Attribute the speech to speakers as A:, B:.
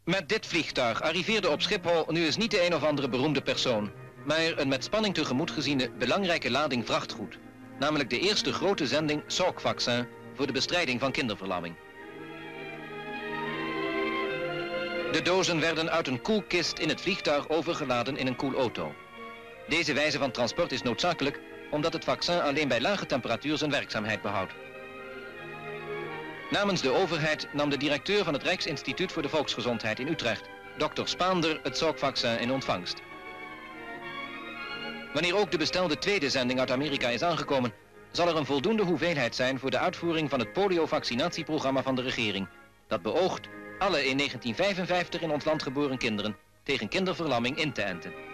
A: Met dit vliegtuig arriveerde op Schiphol nu eens niet de een of andere beroemde persoon, maar een met spanning tegemoet geziene belangrijke lading vrachtgoed. Namelijk de eerste grote zending Salk-vaccin voor de bestrijding van kinderverlamming. De dozen werden uit een koelkist in het vliegtuig overgeladen in een koelauto. Deze wijze van transport is noodzakelijk omdat het vaccin alleen bij lage temperatuur zijn werkzaamheid behoudt. Namens de overheid nam de directeur van het Rijksinstituut voor de Volksgezondheid in Utrecht, Dr. Spaander, het Salk-vaccin in ontvangst. Wanneer ook de bestelde tweede zending uit Amerika is aangekomen, zal er een voldoende hoeveelheid zijn voor de uitvoering van het polio-vaccinatieprogramma van de regering. Dat beoogt alle in 1955 in ons land geboren kinderen tegen kinderverlamming in te enten.